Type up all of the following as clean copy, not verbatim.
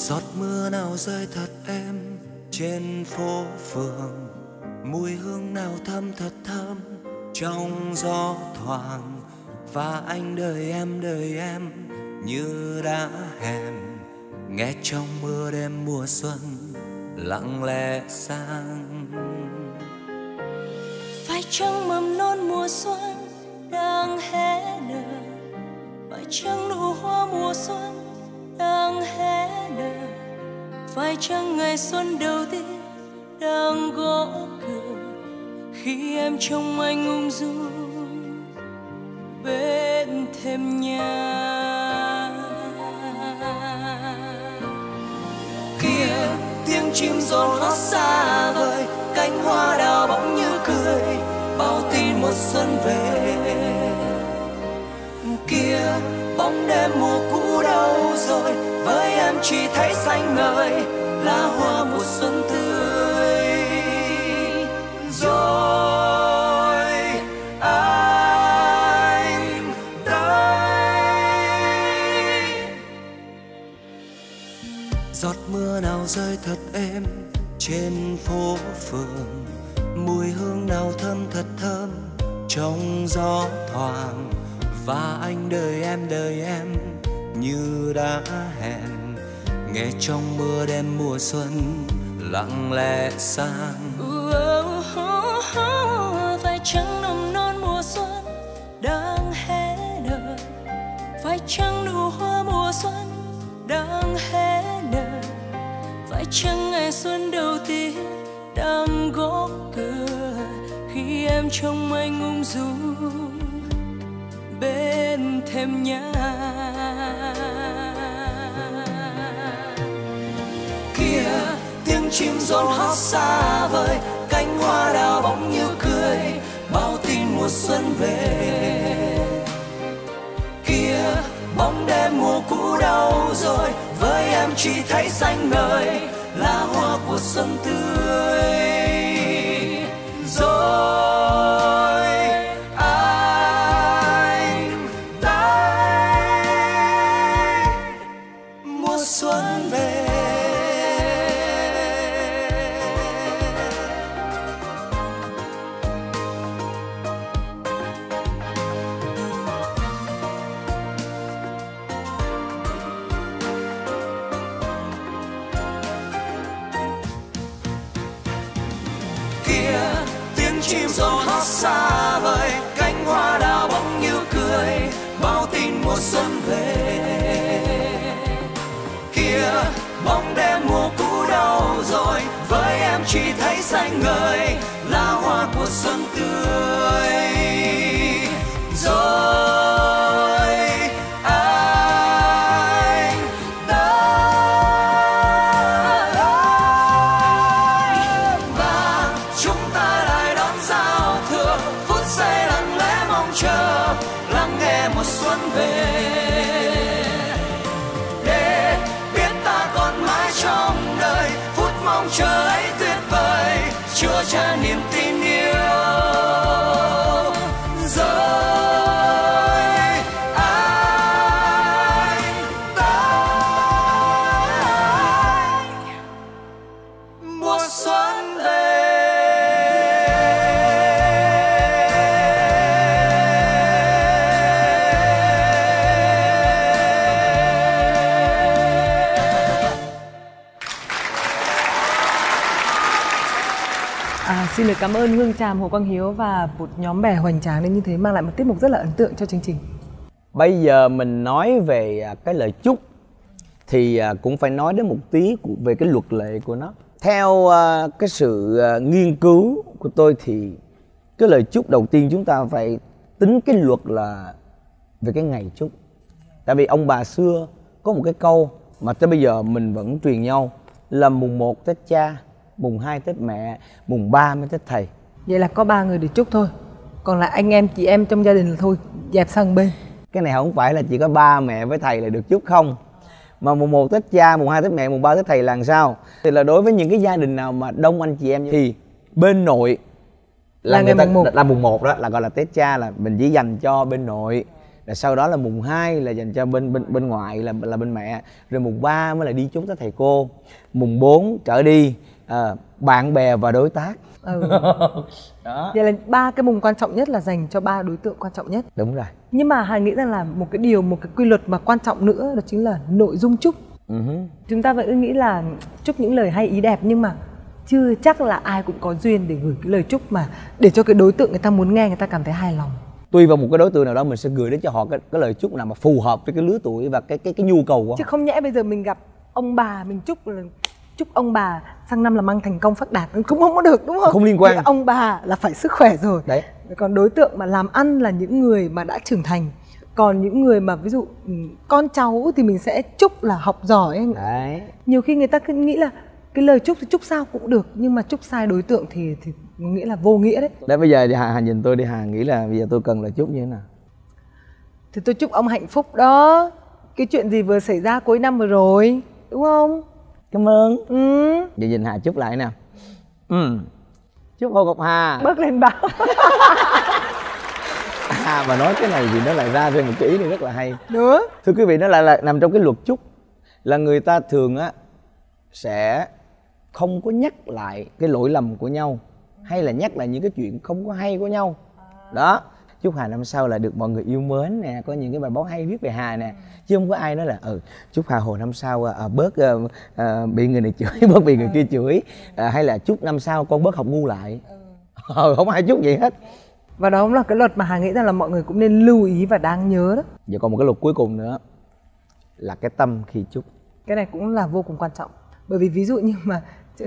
Giọt mưa nào rơi thật êm trên phố phường, mùi hương nào thơm thật thơm trong gió thoảng. Và anh đợi em như đã hẹn, nghe trong mưa đêm mùa xuân lặng lẽ sang. Phải chăng mầm non mùa xuân đang hé nở, phải chăng nụ hoa mùa xuân đang hé nở, phải chăng ngày xuân đầu tiên đang gõ cửa khi em trông anh ung dung bên thềm nhà. Kia tiếng chim rộn hót xa vời, cánh hoa đào bỗng như cười bao tin một xuân về. Kia bóng đêm mùa cũ đâu rồi, với em chỉ thấy xanh ngời lá hoa mùa xuân tươi. Rồi anh tới. Giọt mưa nào rơi thật êm trên phố phường, mùi hương nào thơm thật thơm trong gió thoảng. Và anh đợi em như đã hẹn, nghe trong mưa đêm mùa xuân lặng lẽ sang. Phải chăng nồng non mùa xuân đang hé nở, phải chăng nụ hoa mùa xuân đang hé nở, phải chăng ngày xuân đầu tiên đang gõ cửa khi em trông anh ung dung bên thềm nhà. Kia tiếng chim rộn hót xa vời, cánh hoa đào bỗng như cười bao tin mùa xuân về. Kia bóng đêm mùa cũ đâu rồi, với em chỉ thấy xanh ngời lá hoa của xuân tươi. Rồi anh tới, mùa xuân về. Chim rộn hót xa vời, cánh hoa đào bỗng như cười bao tin mùa xuân về. Kia bóng đêm mùa cũ đâu rồi, với em chỉ thấy xanh ngời lá hoa của xuân tươi. Rồi anh tới và chúng ta chờ lắng nghe mùa xuân về, để biết ta còn mãi trong đời phút mong chờ ấy tuyệt vời chứa chan niềm tin yêu. Rồi anh tới, mùa xuân về. Xin được cảm ơn Hương Tràm, Hồ Quang Hiếu và một nhóm bè hoành tráng đến như thế, mang lại một tiết mục rất là ấn tượng cho chương trình. Bây giờ mình nói về cái lời chúc thì cũng phải nói đến một tí về cái luật lệ của nó. Theo cái sự nghiên cứu của tôi thì cái lời chúc đầu tiên chúng ta phải tính cái luật là về cái ngày chúc. Tại vì ông bà xưa có một cái câu mà tới bây giờ mình vẫn truyền nhau là mùng 1 Tết cha, mùng 2 Tết mẹ, mùng 3 mới Tết thầy. Vậy là có 3 người được chúc thôi, còn lại anh em chị em trong gia đình là thôi dẹp sang bên. Cái này không phải là chỉ có ba mẹ với thầy là được chúc không, mà mùng 1 Tết cha, mùng 2 Tết mẹ, mùng 3 Tết thầy là làm sao? Thì là đối với những cái gia đình nào mà đông anh chị em thì bên nội là ngày mùng 1. Là mùng 1 đó là gọi là Tết cha, là mình chỉ dành cho bên nội. Rồi sau đó là mùng 2 là dành cho bên ngoại là bên mẹ, rồi mùng 3 mới là đi chúc các thầy cô, mùng 4 trở đi bạn bè và đối tác. Đó. Vậy là 3 cái mùng quan trọng nhất là dành cho 3 đối tượng quan trọng nhất. Đúng rồi. Nhưng mà Hà nghĩ rằng là một cái quy luật mà quan trọng nữa đó chính là nội dung chúc. Chúng ta vẫn nghĩ là chúc những lời hay ý đẹp, nhưng mà chưa chắc là ai cũng có duyên để gửi cái lời chúc mà để cho cái đối tượng người ta muốn nghe, người ta cảm thấy hài lòng. Tùy vào một cái đối tượng nào đó mình sẽ gửi đến cho họ cái lời chúc nào mà phù hợp với cái lứa tuổi và cái nhu cầu của họ. Chứ không nhẽ bây giờ mình gặp ông bà mình chúc ông bà sang năm là mang thành công phát đạt, cũng không có được, đúng không? Không liên quan. Vì ông bà là phải sức khỏe rồi. Đấy. Còn đối tượng mà làm ăn là những người mà đã trưởng thành. Còn những người mà ví dụ con cháu thì mình sẽ chúc là học giỏi. Đấy. Nhiều khi người ta cứ nghĩ là cái lời chúc thì chúc sao cũng được, nhưng mà chúc sai đối tượng thì nghĩa là vô nghĩa đấy. Đấy, bây giờ thì Hà nhìn tôi đi, Hà nghĩ là bây giờ tôi cần lời chúc như thế nào? Thì tôi chúc ông hạnh phúc đó. Cái chuyện gì vừa xảy ra cuối năm vừa rồi, đúng không? Cảm ơn. Giờ nhìn Hà chúc lại nào. Chúc Hồ Ngọc Hà Bước lên báo. Mà nói cái này thì nó lại ra thêm một cái ý này rất là hay. Nữa. Thưa quý vị, nó lại là nằm trong cái luật chúc, là người ta thường á sẽ không có nhắc lại cái lỗi lầm của nhau, hay là nhắc lại những cái chuyện không có hay của nhau. Đó. Chúc Hà năm sau là được mọi người yêu mến nè, có những cái bài báo hay viết về Hà nè, chứ không có ai nói là chúc Hà Hồ năm sau bớt bị người này chửi, bớt bị người kia chửi, hay là chúc năm sau con bớt học ngu lại. Không ai chúc vậy hết. Và đó cũng là cái luật mà Hà nghĩ rằng là mọi người cũng nên lưu ý và đáng nhớ đó. Giờ còn một cái luật cuối cùng nữa là cái tâm khi chúc. Cái này cũng là vô cùng quan trọng. Bởi vì ví dụ như mà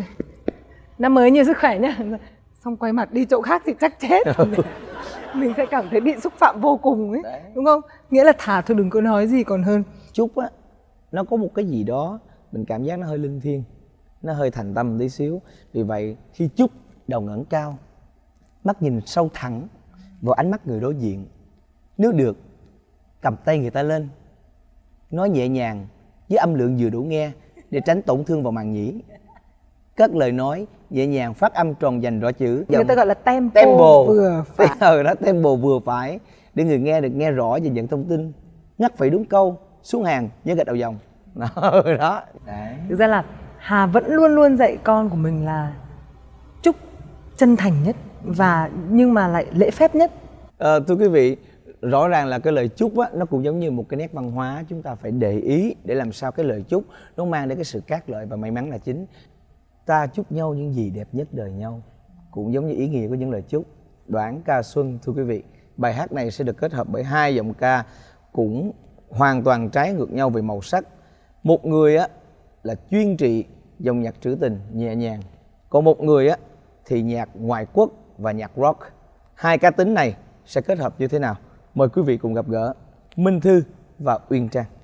năm mới nhiều sức khỏe nhá, xong quay mặt đi chỗ khác thì chắc chết. Mình sẽ cảm thấy bị xúc phạm vô cùng ấy. Đấy. Đúng không? Nghĩa là thà thôi đừng có nói gì còn hơn. Chúc á, nó có một cái gì đó mình cảm giác nó hơi linh thiêng, nó hơi thành tâm tí xíu. Vì vậy khi chúc, đầu ngẩng cao, mắt nhìn sâu thẳng vào ánh mắt người đối diện. Nếu được, cầm tay người ta lên, nói nhẹ nhàng với âm lượng vừa đủ nghe để tránh tổn thương vào màng nhĩ. Cất lời nói nhẹ nhàng, phát âm tròn dành rõ chữ. Người ta gọi là tempo vừa phải. Đó, tempo vừa phải để người nghe được nghe rõ và nhận thông tin. Ngắt phải đúng câu, xuống hàng nhớ gạch đầu dòng. Đó. Đấy. Thực ra là Hà vẫn luôn luôn dạy con của mình là chúc chân thành nhất và nhưng mà lại lễ phép nhất. Thưa quý vị, rõ ràng là cái lời chúc á, nó cũng giống như một cái nét văn hóa, chúng ta phải để ý để làm sao cái lời chúc nó mang đến cái sự cát lợi và may mắn là chính. Ta chúc nhau những gì đẹp nhất đời nhau, cũng giống như ý nghĩa của những lời chúc. Đoạn ca xuân, thưa quý vị, bài hát này sẽ được kết hợp bởi 2 giọng ca cũng hoàn toàn trái ngược nhau về màu sắc. Một người á là chuyên trị dòng nhạc trữ tình nhẹ nhàng, còn một người á thì nhạc ngoại quốc và nhạc rock. 2 cá tính này sẽ kết hợp như thế nào? Mời quý vị cùng gặp gỡ Minh Thư và Uyên Trang.